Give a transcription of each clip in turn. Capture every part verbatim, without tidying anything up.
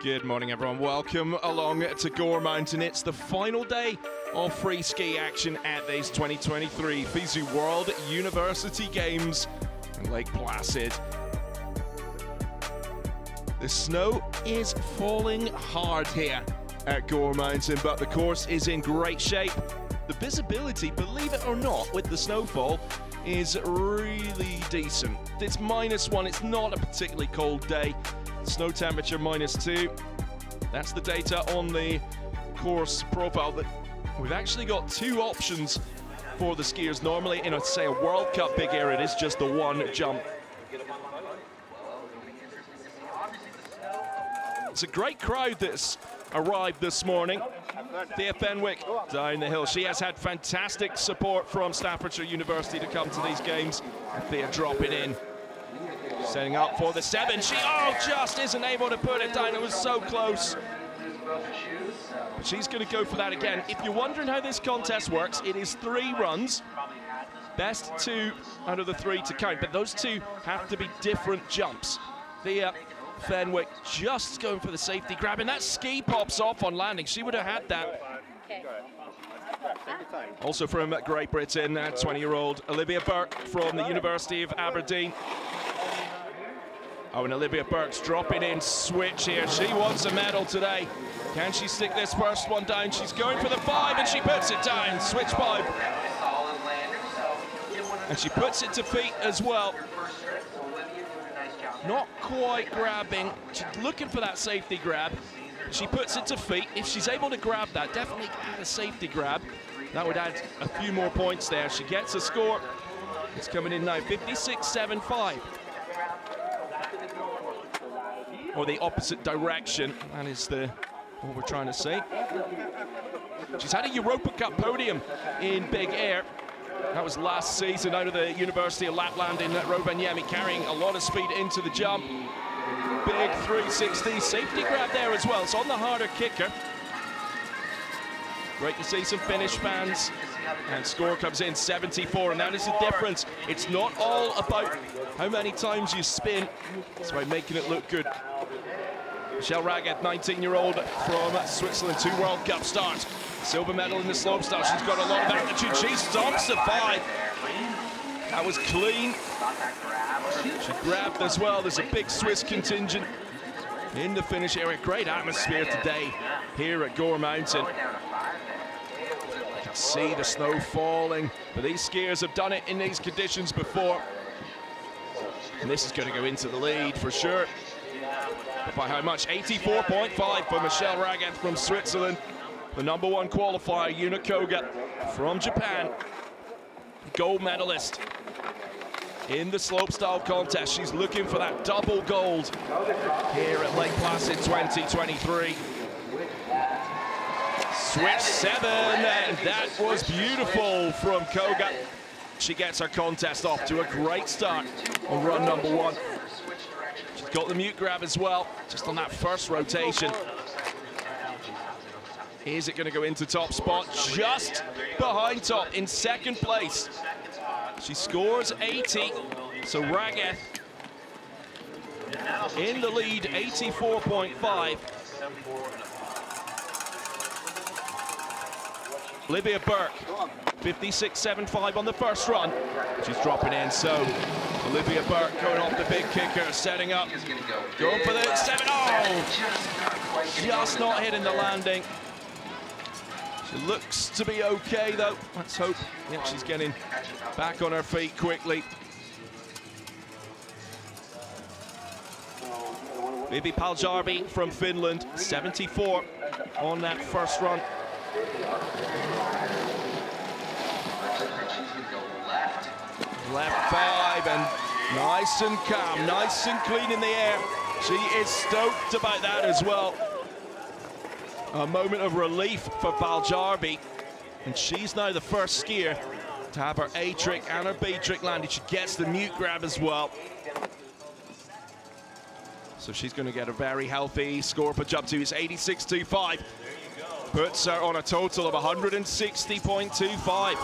Good morning, everyone. Welcome along to Gore Mountain. It's the final day of free ski action at these twenty twenty-three FISU World University Games in Lake Placid. The snow is falling hard here at Gore Mountain, but the course is in great shape. The visibility, believe it or not, with the snowfall is really decent. It's minus one, it's not a particularly cold day. Snow temperature minus two. That's the data on the course profile. That we've actually got two options for the skiers. Normally in a, say, a World Cup big air, it is just the one jump. It's a great crowd that's arrived this morning. Thea Fenwick down the hill. She has had fantastic support from Staffordshire University to come to these games. Thea dropping in. Setting up for the seven. She, oh, just isn't able to put it down. It was so close. But she's going to go for that again. If you're wondering how this contest works, it is three runs. Best two out of the three to count, but those two have to be different jumps. Thea Fenwick just going for the safety grab, and that ski pops off on landing. She would have had that. Okay. Also from Great Britain, twenty-year-old Olivia Burke from the University of Aberdeen. Oh, and Olivia Burke's dropping in switch here. She wants a medal today. Can she stick this first one down? She's going for the five, and she puts it down. Switch five. And she puts it to feet as well. Not quite grabbing. She's looking for that safety grab. She puts it to feet. If she's able to grab that, definitely add a safety grab. That would add a few more points there. She gets a score. It's coming in now, fifty-six seventy-five. Or the opposite direction, that is the what we're trying to say. She's had a Europa Cup podium in big air. That was last season out of the University of Lapland in Rovaniemi, carrying a lot of speed into the jump. Big three sixty safety grab there as well. It's on the harder kicker. Great to see some Finnish fans. And score comes in seventy-four, and that is the difference. It's not all about how many times you spin. It's about making it look good. Michelle Raggett, nineteen-year-old from Switzerland, two World Cup starts. Silver medal in the slopestyle. She's got a lot of attitude. She stomps the five. That was clean. She grabbed as well. There's a big Swiss contingent in the finish area. Great atmosphere today here at Gore Mountain. You can see the snow falling, but these skiers have done it in these conditions before. And this is going to go into the lead for sure. But by how much? eighty-four point five for Michelle Raggett from Switzerland. The number one qualifier, Yuna Koga from Japan. Gold medalist in the slopestyle contest. She's looking for that double gold here at Lake Placid twenty twenty-three. Switch seven, and that was beautiful from Koga. She gets her contest off to a great start on run number one. She's got the mute grab as well, just on that first rotation. Is it going to go into top spot? Just behind top in second place. She scores eighty, so Raggett in the lead, eighty-four point five. Olivia Burke, fifty-six seventy-five on the first run. She's dropping in, so Olivia Burke going off the big kicker, setting up, going for the seven. Oh, just not hitting the landing. She looks to be okay though. Let's hope. Yeah, she's getting back on her feet quickly. Vivi Paljärvi from Finland, seventy-four on that first run. Left five, and nice and calm, nice and clean in the air. She is stoked about that as well. A moment of relief for Paljärvi, and she's now the first skier to have her A trick and her B trick landed. She gets the mute grab as well. So she's going to get a very healthy score for jump two. It's eighty-six twenty-five. Puts her on a total of one hundred sixty point two five.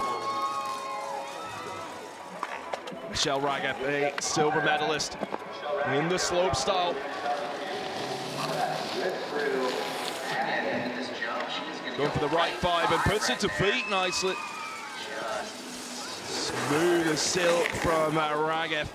Michelle Raggett, a silver medalist in the slopestyle. Going for the right five and puts it to feet nicely. Smooth as silk from uh, Ragev.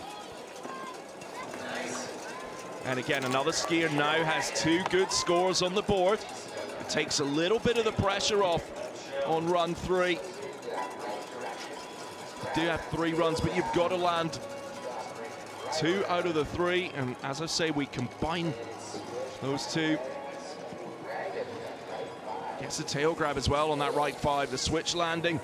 And again, another skier now has two good scores on the board. It takes a little bit of the pressure off on run three. You do have three runs, but you've got to land two out of the three. And as I say, we combine those two. Gets the tail grab as well on that right five, the switch landing.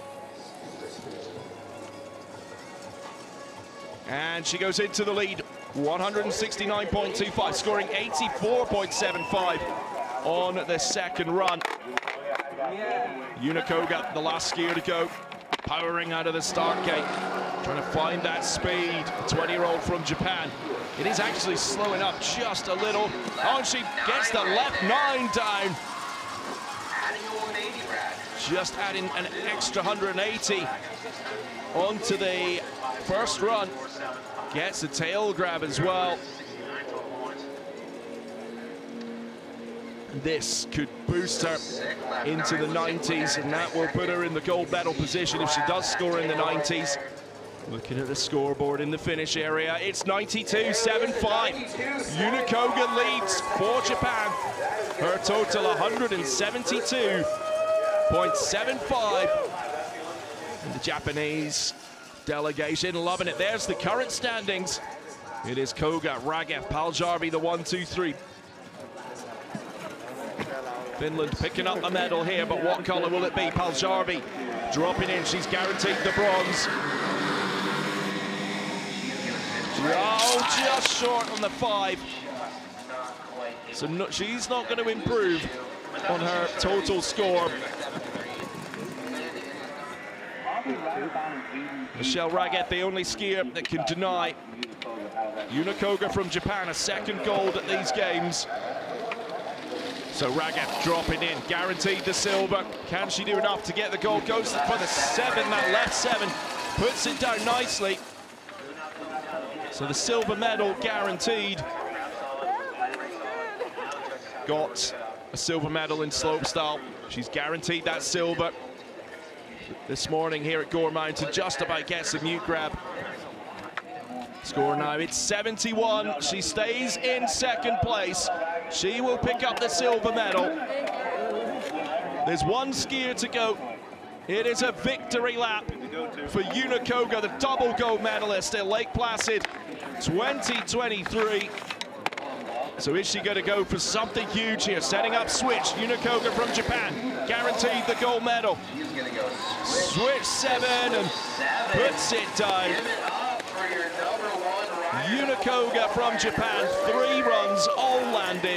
And she goes into the lead, one sixty-nine point two five, scoring eighty-four point seven five on the second run. Yuna Koga, the last skier to go, powering out of the start gate, trying to find that speed. twenty-year-old from Japan. It is actually slowing up just a little. Oh, and she gets the left nine down. Just adding an extra one hundred eighty onto the first run. Gets a tail grab as well. This could boost her into the nineties, and that will put her in the gold medal position if she does score in the nineties. Looking at the scoreboard in the finish area, it's ninety-two seventy-five. Yuna Koga leads for Japan. Her total one seventy-two point seven five. And the Japanese delegation loving it. There's the current standings. It is Koga, Ragev, Paljarvi, the one, two, three. Finland picking up the medal here, but what color will it be? Paljarvi dropping in. She's guaranteed the bronze. Oh, just short on the five. So no, she's not going to improve on her total score. Michelle Ragev, the only skier that can deny Yuna Koga from Japan a second gold at these games. So Ragev dropping in, guaranteed the silver. Can she do enough to get the gold? Goes for the seven, that left seven, puts it down nicely. So the silver medal guaranteed. Got a silver medal in slopestyle. She's guaranteed that silver. This morning here at Gore Mountain, just about gets a mute grab. Score now, it's seventy-one. She stays in second place. She will pick up the silver medal. There's one skier to go. It is a victory lap for Yuna Koga, the double gold medalist at Lake Placid twenty twenty-three. So is she going to go for something huge here? Setting up switch, Yuna Koga from Japan, guaranteed the gold medal. Switch seven and puts it down. Yuna Koga from Japan, three runs, all landed.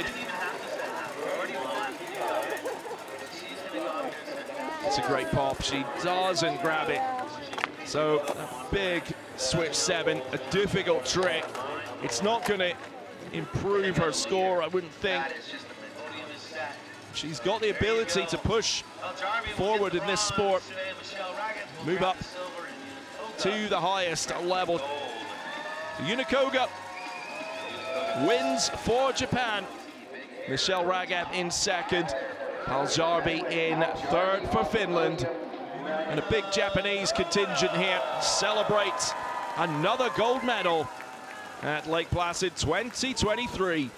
It's a great pop, she doesn't grab it. So a big switch seven, a difficult trick. It's not going to improve her score, I wouldn't think. She's got the ability to push forward in this sport, move up to the highest level. Yuna Koga wins for Japan. Michelle Ragev in second, Paljarvi in third for Finland. And a big Japanese contingent here celebrates another gold medal at Lake Placid twenty twenty-three.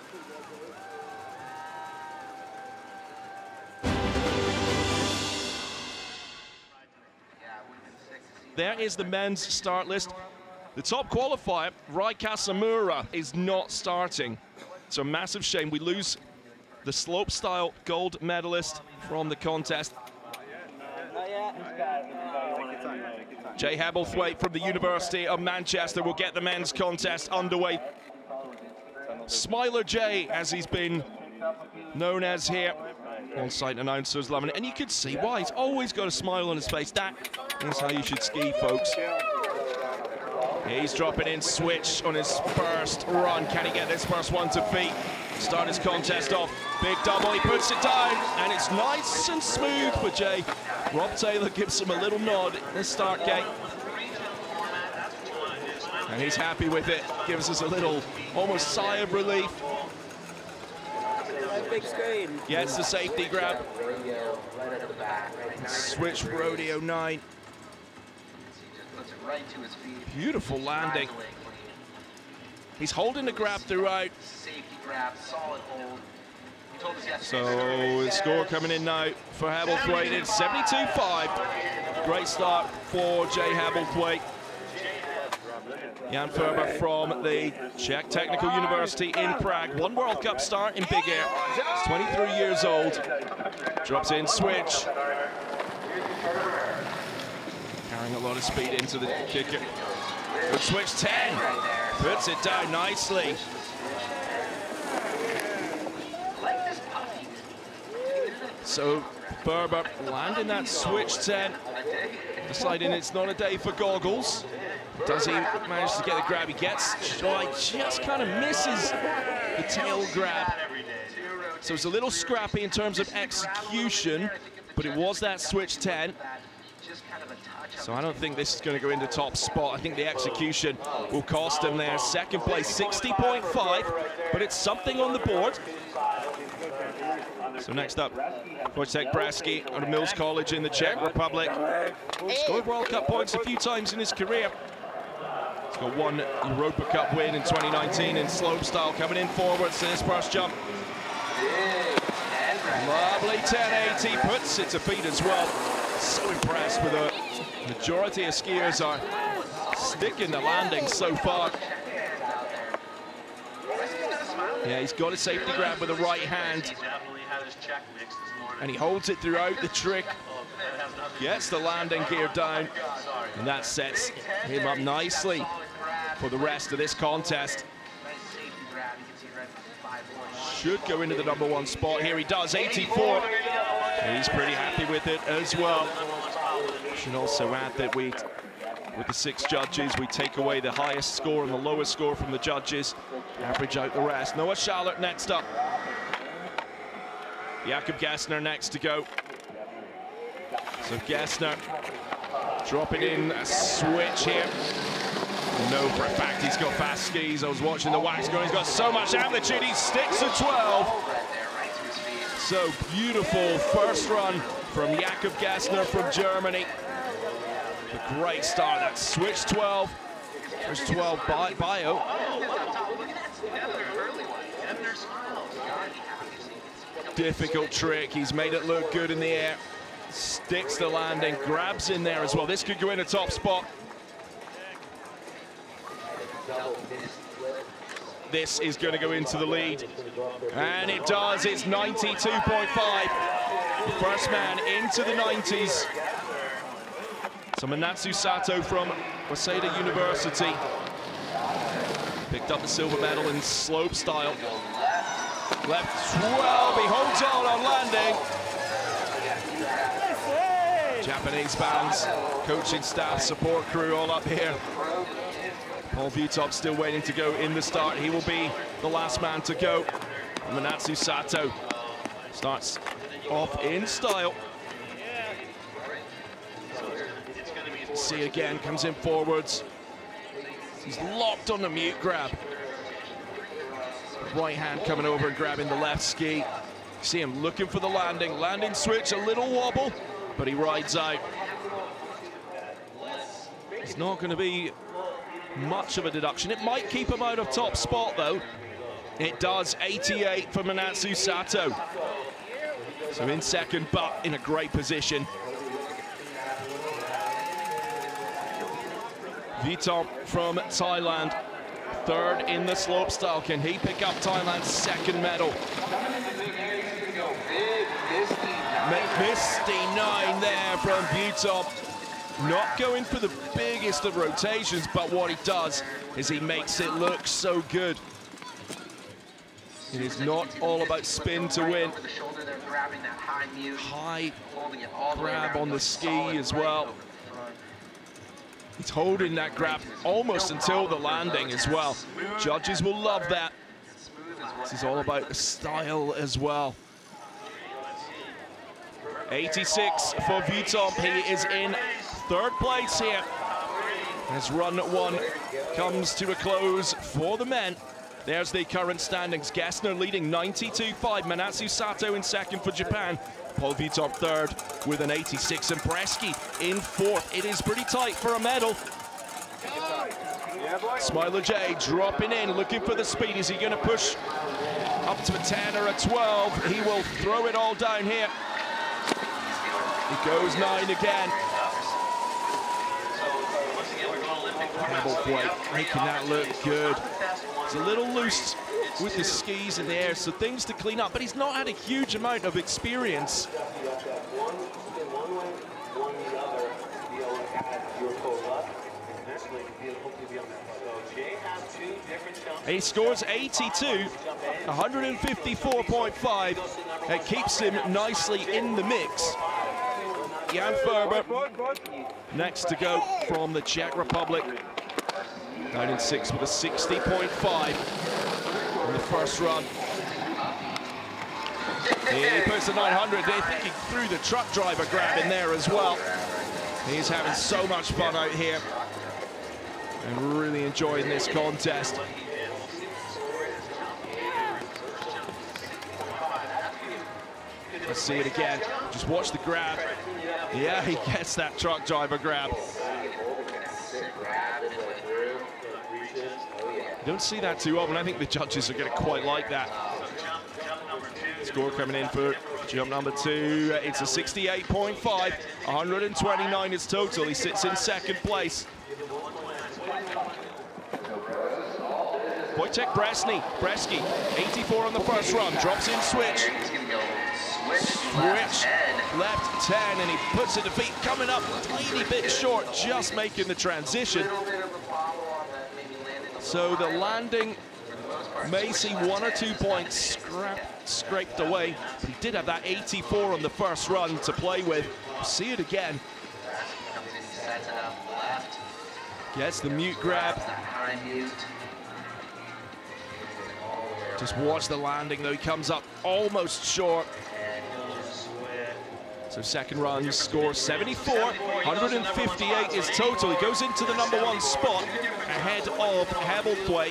There is the men's start list. The top qualifier, Rai Kasamura, is not starting. It's a massive shame. We lose the slopestyle gold medalist from the contest. Jay Hebblethwaite from the University of Manchester will get the men's contest underway. Smiler Jay, as he's been known as here. On-site announcers loving it, and you can see why. He's always got a smile on his face. That is how you should ski, folks. He's dropping in switch on his first run. Can he get this first one to feet? Start his contest off. Big double, he puts it down, and it's nice and smooth for Jay. Rob Taylor gives him a little nod at the start gate. And he's happy with it. Gives us a little, almost sigh of relief. big screen. Gets the safety grab. Switch Rodeo nine. Beautiful landing. He's holding the grab throughout. So the score coming in now for Hebblethwaite. It's seventy-two five. Great start for Jay Hebblethwaite. Jan Ferber from the Czech Technical University in Prague. One World Cup start in big air. He's twenty-three years old. Drops in switch. Carrying a lot of speed into the kicker. Good switch, ten. Puts it down nicely. So Ferber landing that switch ten. Deciding it's not a day for goggles. Does he manage to get the grab? He gets, oh, he just kind of misses the tail grab. So it's a little scrappy in terms of execution, but it was that switch ten. So I don't think this is going to go into top spot. I think the execution will cost him there. Second place, sixty point five, but it's something on the board. So next up, Wojciech Bresky out of Mills College in the Czech Republic. Scored World Cup points a few times in his career. He's got one Europa Cup win in twenty nineteen in slopestyle, coming in forwards in his first jump. Lovely ten eighty, puts it to feet as well. So impressed with the majority of skiers are sticking the landing so far. Yeah, he's got a safety grab with the right hand. And he holds it throughout the trick. Gets the landing gear down. And that sets him up nicely for the rest of this contest. Should go into the number one spot here. He does, eighty-four. He's pretty happy with it as well. Should also add that we, with the six judges, we take away the highest score and the lowest score from the judges, average out the rest. Noah Schallert next up. Jakob Gessner next to go. So Gessner dropping in a switch here. No, for a fact he's got fast skis. I was watching the wax going. He's got so much amplitude. He sticks to twelve. So beautiful first run from Jakob Gessner from Germany. A great start. That switch twelve. There's twelve by bio. Difficult trick. He's made it look good in the air. Sticks the landing, grabs in there as well. This could go in a top spot. This is going to go into the lead. And it does. It's ninety-two point five. First man into the nineties. So Manatsu Sato from Waseda University picked up the silver medal in slopestyle. Left twelve, he holds on on landing. Japanese bands, coaching staff, support crew all up here. Paul Vutov still waiting to go in the start. He will be the last man to go. Manatsu Sato starts off in style. See again, comes in forwards. He's locked on the mute grab. Right hand coming over and grabbing the left ski. See him looking for the landing. Landing switch, a little wobble, but he rides out. It's not going to be much of a deduction. It might keep him out of top spot, though. It does, eighty-eight for Manatsu Sato. So in second, but in a great position. Vitom from Thailand, third in the slopestyle. Can he pick up Thailand's second medal? Misty nine there from Vitom. Not going for the biggest of rotations, but what he does is he makes it look so good. It is not all about spin to win. High grab on the ski as well. He's holding that grab almost until the landing as well. Judges will love that. This is all about the style as well. eighty-six for Vitom. He is in third place here as run one comes to a close for the men. There's the current standings. Gessner leading ninety-two five. Manatsu Sato in second for Japan. Paul Vieuxtemps third with an eighty-six, and Bresky in fourth. It is pretty tight for a medal. Smiler J dropping in, looking for the speed. Is he going to push up to a ten or a twelve? He will throw it all down here. He goes nine again. Hebblethwaite making that look good. He's a little loose with the skis in the air, so things to clean up, but he's not had a huge amount of experience. He scores eighty-two, one fifty-four point five. It keeps him nicely in the mix. Jan Ferber next to go from the Czech Republic. Nine and six with a sixty point five on the first run. He puts the nine hundred. They're thinking through the truck driver grab in there as well. He's having so much fun out here and really enjoying this contest. Let's see it again. Just watch the grab. Yeah, he gets that truck driver grab. Don't see that too often. I think the judges are going to quite like that. Score coming in for jump number two. It's a sixty-eight point five. one twenty-nine is total. He sits in second place. Wojciech Bresny, Bresky, eighty-four on the first run, drops in switch. Switch, left ten, and he puts it to feet, coming up a tiny bit short, just making the transition. So the landing may see one or two points scrap, scraped away. He did have that eighty-four on the first run to play with. See it again. Gets the mute grab. Just watch the landing though, he comes up almost short. So second run score seventy-four, one fifty-eight is total. He goes into the number one spot ahead of Hebblethwaite.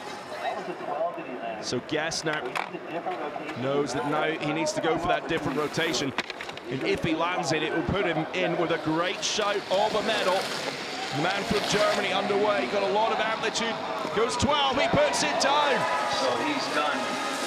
So Gessner knows that now he needs to go for that different rotation. And if he lands it, it will put him in with a great shout of a medal. The man from Germany underway, got a lot of amplitude. Goes twelve, he puts it down. So he's done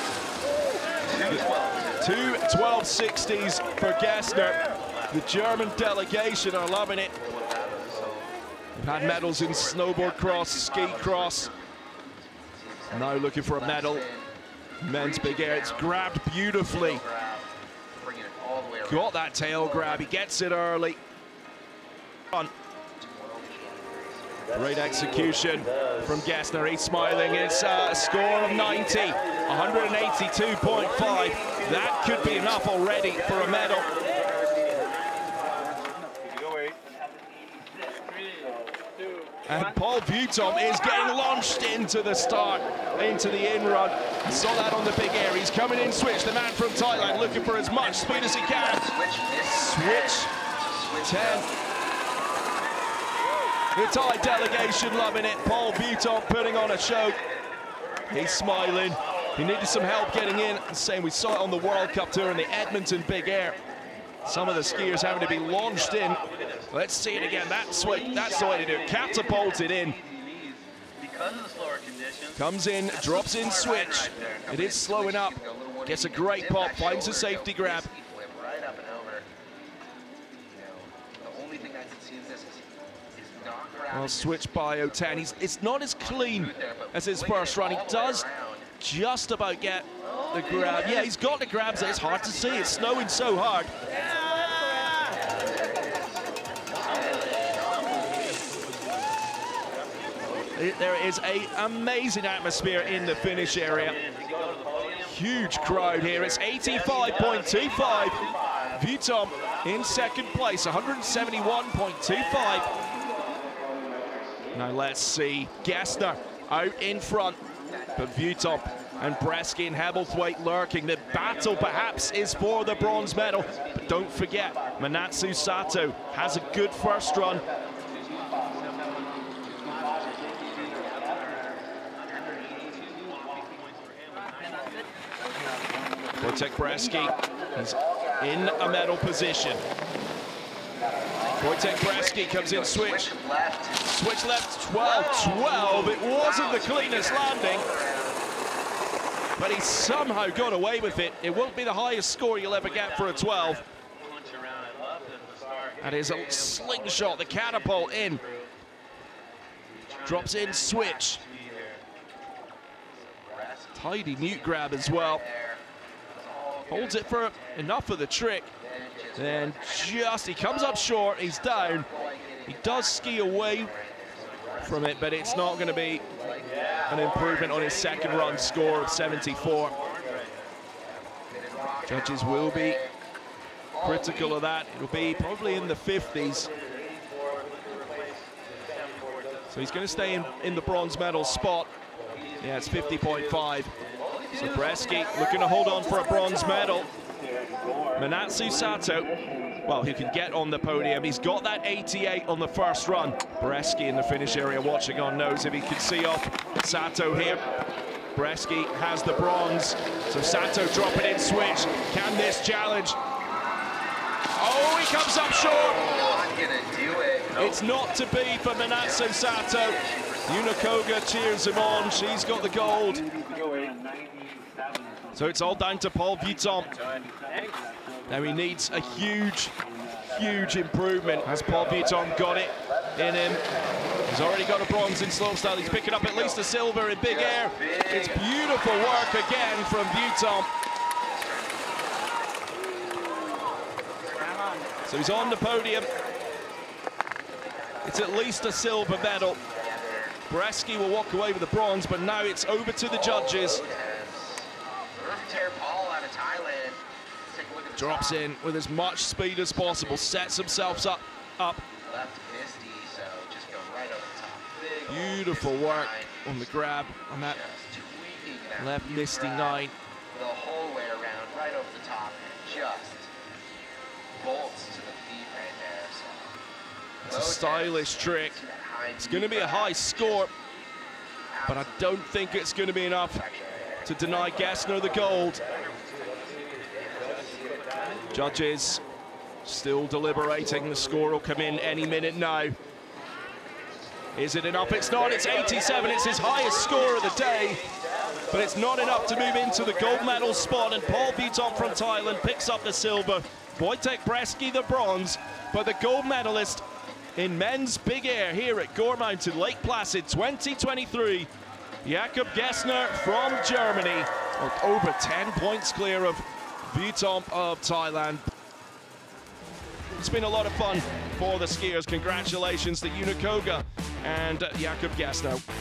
two twelve sixties for Gessner. The German delegation are loving it. We've had medals in snowboard cross, ski cross. Now looking for a medal. Men's big air, it's grabbed beautifully. Got that tail grab, he gets it early. Great execution from Gessner, he's smiling. It's a score of ninety, one eighty-two point five. That could be enough already for a medal. And Paul Vieuxtemps is getting launched into the start, into the in-run. Saw that on the big air. He's coming in switch. The man from Thailand looking for as much speed as he can. Switch, ten. The Thai delegation loving it. Paul Vieuxtemps putting on a show. He's smiling. He needed some help getting in. Same, we saw it on the World Cup Tour in the Edmonton Big Air. Some of the skiers having to be launched in. Let's see it again. That's, what, that's the way to do it. Catapulted in. Comes in, drops in switch. It is slowing up. Gets a great pop, finds a safety grab. Well, switch by oh ten. He's, it's not as clean as his first run. He does just about get the grab. Yeah, he's got the grabs. It's hard to see. It's snowing so hard. There is an amazing atmosphere in the finish area. Huge crowd here. It's eighty-five point two five. Vieuxtemps in second place, one seventy-one point two five. Now let's see Gessner out in front, but Vieuxtemps and Bresky and Hebblethwaite lurking. The battle perhaps is for the bronze medal, but don't forget, Manatsu Sato has a good first run. Wojtek Bresky is in a medal position. Wojtek Bresky comes in, switch. Switch left, twelve twelve. It wasn't the cleanest landing, but he somehow got away with it. It won't be the highest score you'll ever get for a twelve. That is a slingshot, the catapult in. Drops in, switch. Tidy mute grab as well. Holds it for enough of the trick. Then just, he comes up short, he's down. He does ski away from it, but it's not going to be an improvement on his second run score of seventy-four. Judges will be critical of that. It'll be probably in the fifties. So he's going to stay in, in the bronze medal spot. Yeah, it's fifty point five. So Bresky looking to hold on for a bronze medal. Manatsu Sato, well, he can get on the podium. He's got that eighty-eight on the first run. Bresky in the finish area watching on knows if he can see off Sato here. Bresky has the bronze. So Sato dropping in, switch. Can this challenge? Oh, he comes up short. Not gonna do it. Nope. It's not to be for Manatsu Sato. Yuna Koga cheers him on. She's got the gold. So it's all down to Paul Vuitton. Now he needs a huge, huge improvement. Has Paul Vuitton got it in him? He's already got a bronze in slopestyle. He's picking up at least a silver in big air. It's beautiful work again from Vuitton. So he's on the podium. It's at least a silver medal. Bresky will walk away with the bronze, but now it's over to the judges. Drops in with as much speed as possible, sets himself up. up. Beautiful work on the grab on that left Misty nine. The whole way around, right over the top, just bolts to the feet right there. So it's a stylish trick. It's going to be a high score, but I don't think it's going to be enough to deny Gessner the gold. Judges still deliberating. The score will come in any minute now. Is it enough? It's not. It's eighty-seven. It's his highest score of the day, but it's not enough to move into the gold medal spot. And Paul Vuitton from Thailand picks up the silver. Wojtek Bresky the bronze, but the gold medalist in men's big air here at Gore Mountain, Lake Placid twenty twenty-three, Jakob Gessner from Germany, over ten points clear of Vuitton of Thailand. It's been a lot of fun for the skiers. Congratulations to Yuna Koga and Jakob Gessner.